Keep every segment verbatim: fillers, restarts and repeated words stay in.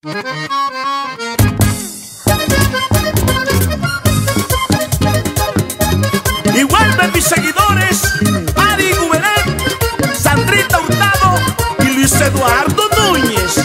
Y vuelven mis seguidores, Ari Gubelet, Sandrita Hurtado y Luis Eduardo Núñez.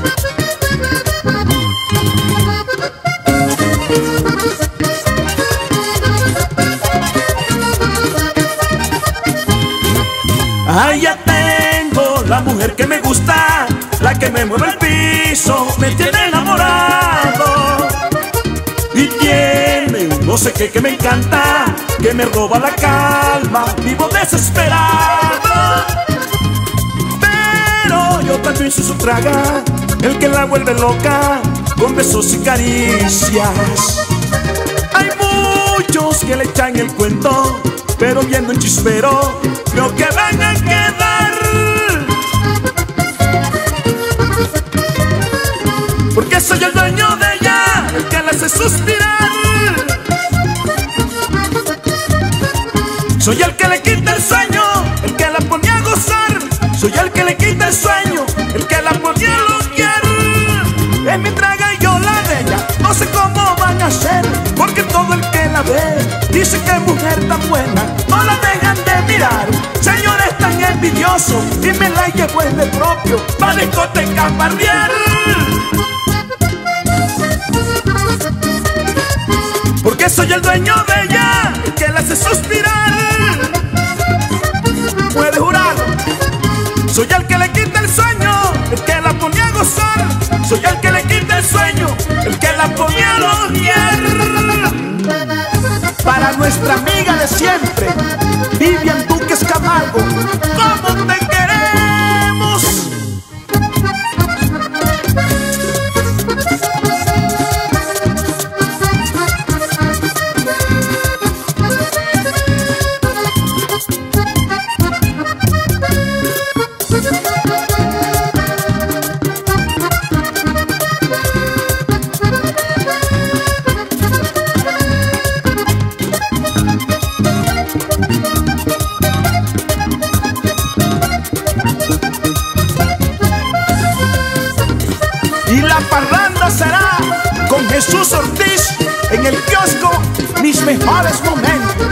Ay, ya tengo la mujer que me gusta, la que me mueve el piso, me tiene enamorado. Y tiene un no sé qué que me encanta, que me roba la calma, vivo desesperado. Pero yo también soy su traga, el que la vuelve loca, con besos y caricias. Hay muchos que le echan el cuento, pero viendo un chispero, creo que van a quedar. Porque soy el dueño de ella, el que la hace suspirar. Soy el que le quita el sueño, el que la pone a gozar. Soy el que le quita el sueño, el que la pone a loquear. Es mi traga y yo la de ella, no sé cómo van a hacer, porque todo el que la ve dice que es mujer tan buena, no la dejan de mirar. Señores tan envidiosos, y me la llevo en el propio, pa' discoteca pardear. Porque soy el dueño de ella, el que la hace suspirar. Puede jurarlo. Soy el que le quita el sueño, el que la pone a gozar. Soy el que le quita el sueño, el que la pone a loquear. Para nuestra amiga de siempre, Vivian Duques Camargo, ¿cómo te queremos? Y la parranda será con Jesús Ortiz en el kiosco, mis mejores momentos.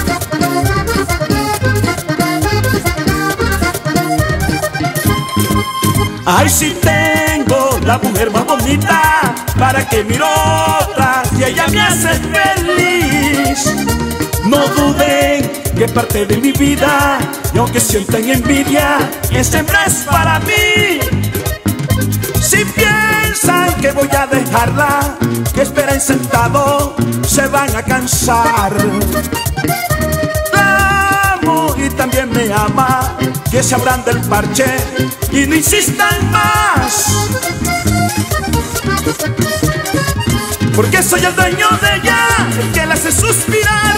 Ay, si tengo la mujer más bonita, para que miro otra si ella me hace feliz. No duden que parte de mi vida, y aunque sientan envidia, esa hembra es para mí. Si piensan que voy a dejarla, que esperen sentado, se van a cansar. La amo y también me ama, que se abran del parche y no insistan más. Porque soy el dueño de ella, el que la hace suspirar.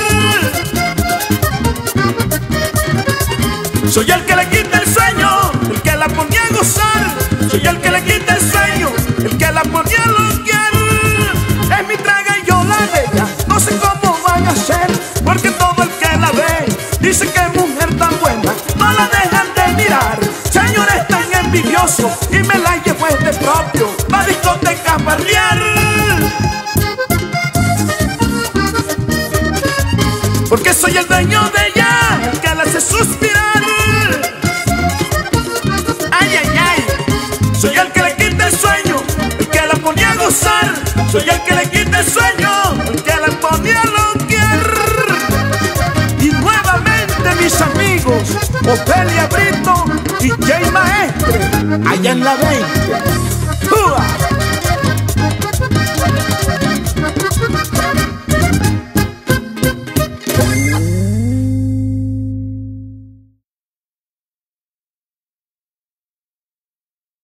Soy el que le quita el sueño, el que la pone a gozar. Soy el que le quita el sueño, el que la pone a loquear. Es mi traga y yo la de ella, no sé cómo van a hacer, porque todo el que la ve dice que es mujer tan buena, no la dejan de mirar. Señores tan envidiosos, y me la llevo de propio, pa' discoteca pardear. Porque soy el dueño de ella, el que la hace suspirar. Ay, ay, ay. Soy el que le quita el sueño, el que la pone a gozar. Soy el que le quita el sueño, el que la pone a loquear. Y nuevamente mis amigos, Ofelia Brito y Jay Maestre, allá en la veinte. ¡Uah!